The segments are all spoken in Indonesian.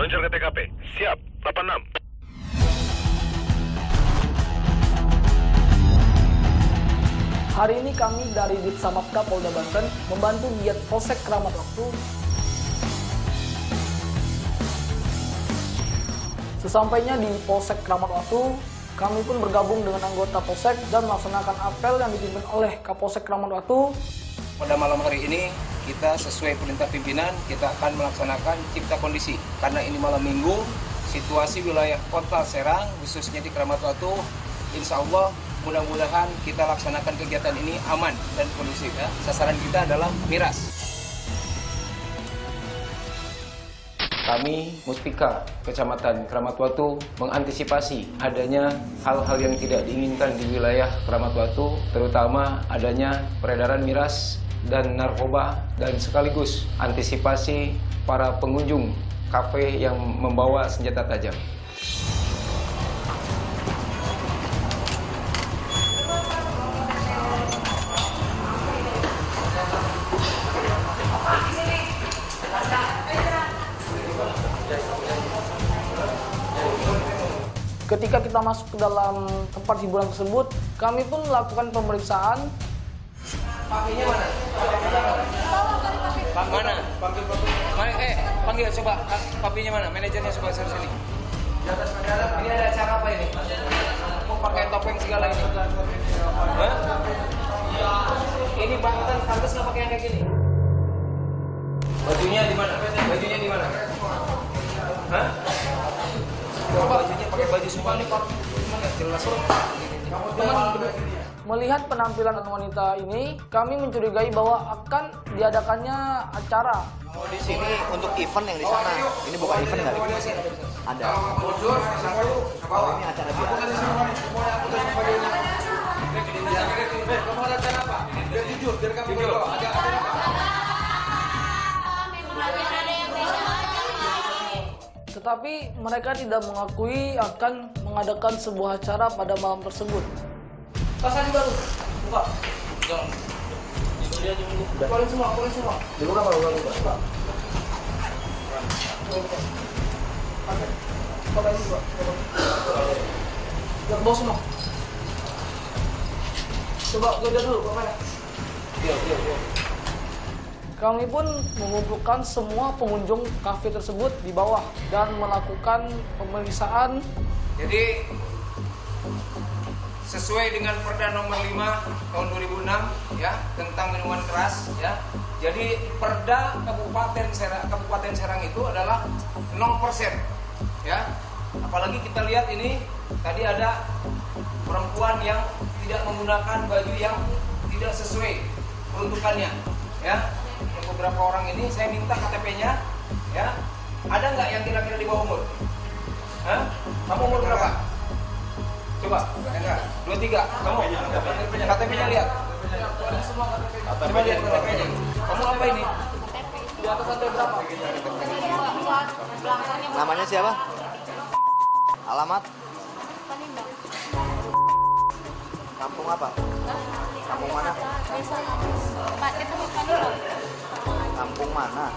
Meluncur ke TKP. Siap, 86. Hari ini kami dari Ditsamapka Polda Banten membantu giat Polsek Kramat Waktu. Sesampainya di Polsek Kramat Waktu, kami pun bergabung dengan anggota Polsek dan melaksanakan apel yang dipimpin oleh Kapolsek Kramat Waktu. Pada malam hari ini, kita sesuai perintah pimpinan, kita akan melaksanakan cipta kondisi. Karena ini malam minggu, situasi wilayah kota Serang, khususnya di Kramat Waktu, insya Allah mudah-mudahan kita laksanakan kegiatan ini aman dan kondusif. Ya. Sasaran kita adalah miras. Kami, Muspika, Kecamatan Kramat Waktu, mengantisipasi adanya hal-hal yang tidak diinginkan di wilayah Kramat Waktu, terutama adanya peredaran miras dan narkoba, dan sekaligus antisipasi para pengunjung kafe yang membawa senjata tajam. Ketika kita masuk ke dalam tempat hiburan tersebut, kami pun melakukan pemeriksaan. Papinya mana? Mana? Panggil coba papinya mana? Manajernya coba suruh sini. Ini ada acara apa ini? Mau pakai topeng segala ini? Hah? Ini Banten pantas nggak pakai yang kayak gini? Bajunya di mana? Bajunya di mana? Hah? Bajunya pakai baju semua nih kok. Gimana jelas loh. Melihat penampilan wanita ini, kami mencurigai bahwa akan diadakannya acara. Oh, di sini untuk event yang di sana. Ini bukan event nggak? Ada. Oh, ini acara biasa. Kamu ada acara apa? Biar jujur, biar kamu jujur. Ada acara apa? Tetapi mereka tidak mengakui akan mengadakan sebuah acara pada malam tersebut. Pasang baru. Buka. Jangan. Itu dia dulu. Keluarin semua. Dulu kan baru buka. Oke. Coba ini, Pak. Lihat bos semua. Coba gede dulu, Pak. Iya. Kami pun mengumpulkan semua pengunjung kafe tersebut di bawah dan melakukan pemeriksaan. Jadi sesuai dengan Perda nomor 5 tahun 2006 ya tentang minuman keras ya. Jadi Perda Kabupaten Serang itu adalah 0% ya. Apalagi kita lihat ini tadi ada perempuan yang tidak menggunakan baju yang tidak sesuai peruntukannya ya. Beberapa orang ini saya minta KTP-nya ya. Ada nggak yang kira-kira di bawah umur? Hah? Kamu umur berapa? Coba, 23. Kamu KTP-nya lihat. Coba lihat KTP-nya. Kamu apa ini? Di atas lantai berapa? Namanya siapa? Alamat? Kampung apa? Kampung mana? Kampung mana?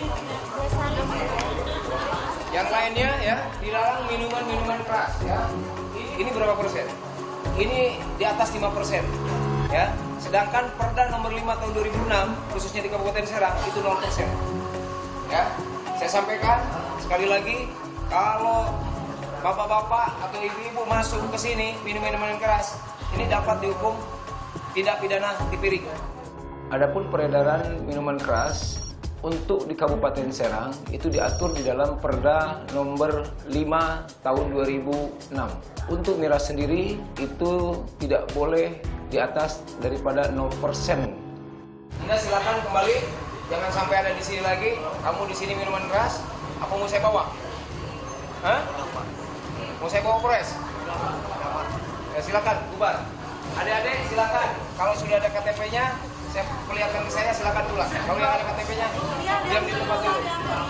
Yang lainnya ya dilarang minuman keras ya. Ini berapa persen? Ini di atas 5% ya. Sedangkan Perda nomor 5 tahun 2006 khususnya di Kabupaten Serang itu 0%. Ya. Saya sampaikan sekali lagi, kalau bapak-bapak atau ibu-ibu masuk ke sini minum minuman keras, ini dapat dihukum tindak pidana tipiring. Adapun peredaran minuman keras untuk di Kabupaten Serang itu diatur di dalam Perda nomor 5 tahun 2006. Untuk miras sendiri itu tidak boleh di atas daripada 0%. Anda silakan kembali, jangan sampai ada di sini lagi. Kamu di sini minuman keras, apa mau saya bawa? Hah? Mau saya bawa Polres? Ya silakan, bubar. Adik-adik silakan. Kalau sudah ada KTP-nya, saya perlihatkan ke saya, silakan pulang. Kalau yang ada KTP-nya, diam di tempat dulu.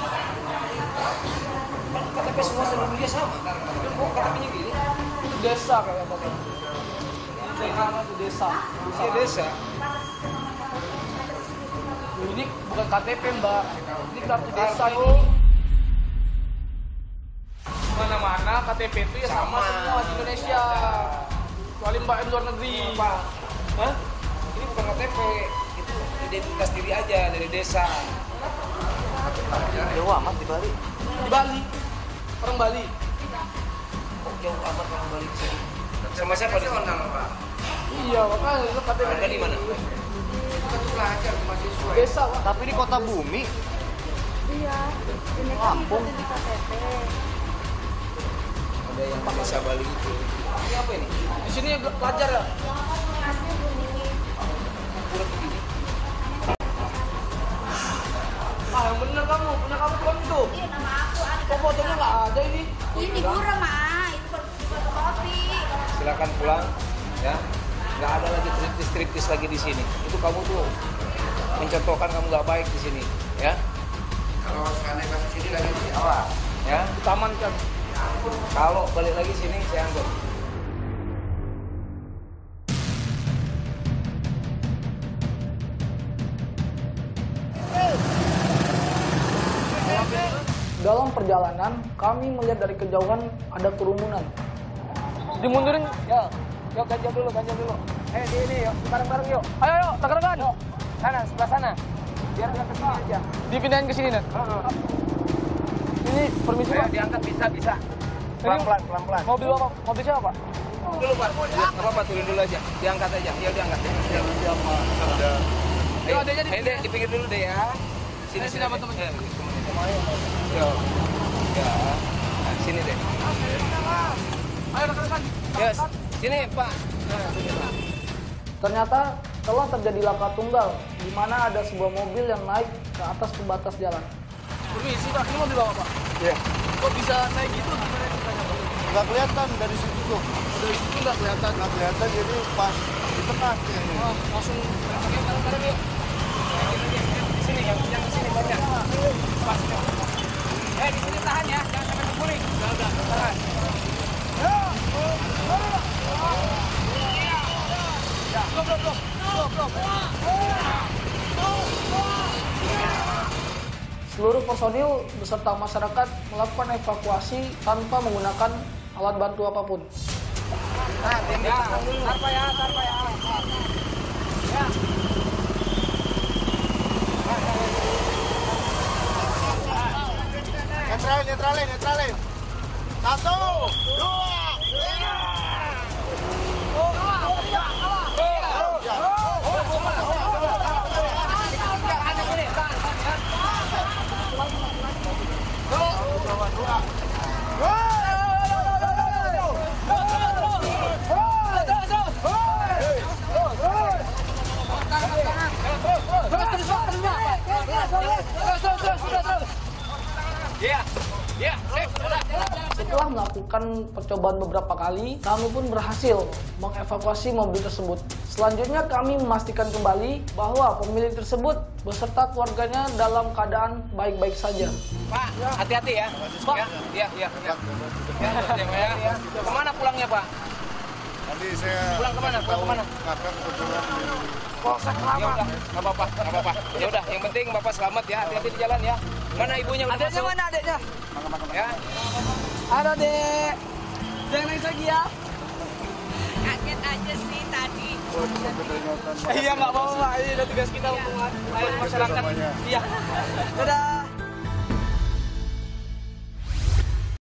KTP semua seluruh dia sama. Kok KTP-nya gini? Desa kayak Bapak. Itu desa. Iya desa. Ini bukan KTP, Mbak. Ini kartu desa Kartu ini. KTP itu ya sama semua di Indonesia. Kecuali Mbak yang luar negeri. Pak, hah? Ini bukan KTP, itu identitas diri aja dari desa. Jauh amat di Bali. Di Bali. Orang Bali. Kok jauh amat kamu balik ke sini? Sama siapa di sini? Pak. Iya, makanya itu KTP. Anda di mana? Belajar mahasiswa. Desa, Pak. Tapi ini kota bumi. Iya, ini kan Lampung. ikutin KTP. Ada yang desa Bali itu. Ini apa ini? Di sini pelajar ya? Asli begini. Pura begini. Ah, yang bener kamu. Punya kamu bukan itu. Iya, nama aku ada. Kok fotonya nggak ada ini? Ini buram, ah. Itu fotokopi. Silakan pulang, ya. Nggak ada lagi striptis lagi di sini. Itu kamu tuh mencontohkan kamu nggak baik di sini, ya. Kalau seandainya kasus ini lagi di awal. Ya. Taman kan. Kalau balik lagi sini saya angkut. Dalam perjalanan, kami melihat dari kejauhan ada kerumunan. Dimundurin, ya. Yuk, ganjal dulu. Di ini, yuk. Bareng-bareng, yuk. Ayo, takrakan. Sana, sebelah sana. Biar dia kesini aja. Dipindahin ke sini, Nat. Ini permisi, Pak. Diangkat bisa. Pelan-pelan. Mobil siapa, Pak? Dulu Pak, nggak apa-apa turun dulu aja. Diangkat aja, ya diangkat. Ayo, adanya di- Dek, dipikir dulu deh ya. Sini, apa temennya? Ya, nah, sini deh. Ayo, takrakan. Ya, sini Pak. Nah, sini Pak. Ternyata telah terjadi laka tunggal, di mana ada sebuah mobil yang naik ke atas pembatas jalan. Permisi, Pak. Ini mobil bawa, Pak? Iya. Kok bisa naik gitu? Gimana ceritanya, Pak? Nggak kelihatan dari situ tuh. Dari situ nggak kelihatan. Nggak kelihatan jadi pas ditekan kayaknya. Oh, langsung pakai bareng-bareng yuk. Di sini yang di sini banyak. Pas. Di sini tahan ya, jangan sampai terguling. Udah, tahan. Seluruh personil beserta masyarakat melakukan evakuasi tanpa menggunakan alat bantu apapun. Tarpa ya. Netralin. 1, 2, Iya, Setelah melakukan percobaan beberapa kali, kami pun berhasil mengevakuasi mobil tersebut. Selanjutnya kami memastikan kembali bahwa pemilik tersebut beserta keluarganya dalam keadaan baik-baik saja. Pak, hati-hati ya. Pak. Ya. Kemana pulangnya Pak? Nanti saya Pulang kemana? kakak kebetulan Polsek lama. Ya udah, nggak apa-apa. Ya udah, yang penting Bapak selamat ya. Hati-hati di jalan ya. Mana ibunya udah Adeknya masuk? mana adeknya? Ya. Ada dek. Jangan nangis lagi ya. Kaget aja sih tadi. Iya nggak apa-apa, ini udah tugas kita untuk masyarakat. Iya. Dadah.